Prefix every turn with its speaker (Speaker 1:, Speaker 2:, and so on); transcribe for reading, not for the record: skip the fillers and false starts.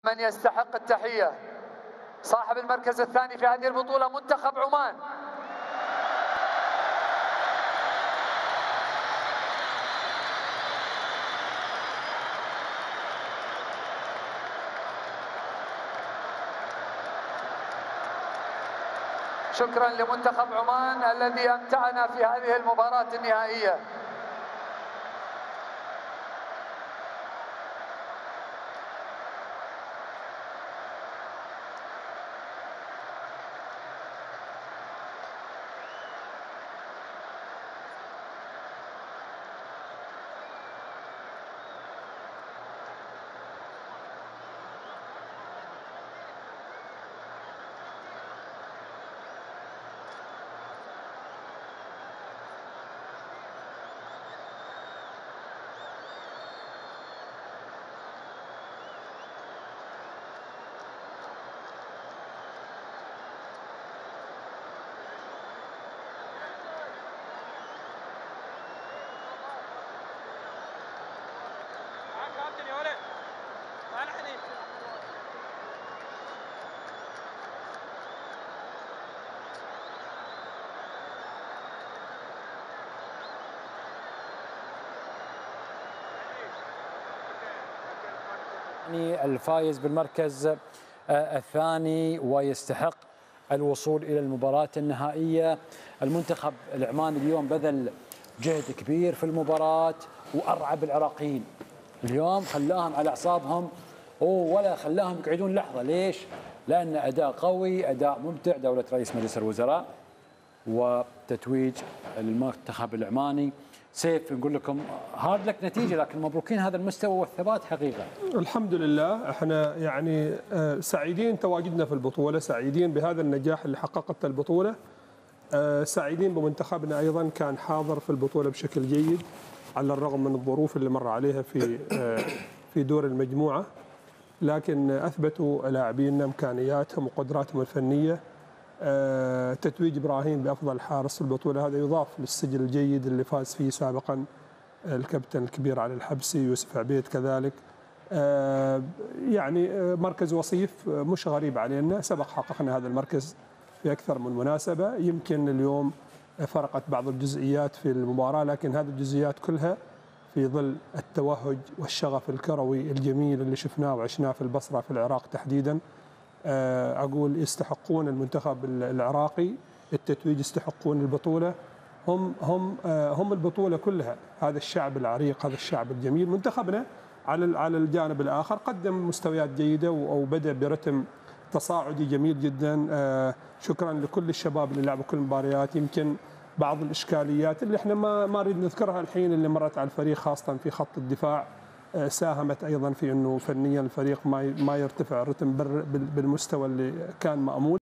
Speaker 1: من يستحق التحية صاحب المركز الثاني في هذه البطولة منتخب عمان. شكرا لمنتخب عمان الذي أمتعنا في هذه المباراة النهائية.
Speaker 2: الفائز بالمركز الثاني ويستحق الوصول إلى المباراة النهائية. المنتخب العماني اليوم بذل جهد كبير في المباراة وأرعب العراقيين اليوم، خلاهم على أعصابهم ولا خلاهم يقعدون لحظة. ليش؟ لأن أداء قوي، أداء ممتع، دولة رئيس مجلس الوزراء وتتويج المنتخب العماني. سيف، نقول لكم هارد لك نتيجة، لكن مبروكين هذا المستوى والثبات حقيقة.
Speaker 3: الحمد لله، احنا يعني سعيدين تواجدنا في البطولة، سعيدين بهذا النجاح اللي حققته البطولة، سعيدين بمنتخبنا أيضا كان حاضر في البطولة بشكل جيد على الرغم من الظروف اللي مر عليها في دور المجموعة، لكن أثبتوا لاعبينا إمكانياتهم وقدراتهم الفنية. تتويج إبراهيم بأفضل حارس في البطولة هذا يضاف للسجل الجيد اللي فاز فيه سابقا الكابتن الكبير علي الحبسي، يوسف عبيد كذلك. يعني مركز وصيف مش غريب علينا، سبق حققنا هذا المركز في أكثر من مناسبة. يمكن اليوم فرقت بعض الجزئيات في المباراة، لكن هذه الجزئيات كلها في ظل التوهج والشغف الكروي الجميل اللي شفناه وعشناه في البصرة في العراق تحديدا. أقول يستحقون المنتخب العراقي التتويج، يستحقون البطولة، هم البطولة كلها. هذا الشعب العريق، هذا الشعب الجميل. منتخبنا على الجانب الآخر قدم مستويات جيدة وبدأ برتم تصاعدي جميل جدا. شكرا لكل الشباب اللي لعبوا كل المباريات. يمكن بعض الإشكاليات اللي احنا ما نريد نذكرها الحين اللي مرت على الفريق خاصة في خط الدفاع ساهمت أيضا في أنه فنيا الفريق ما يرتفع الرتم بالمستوى اللي كان مأمول.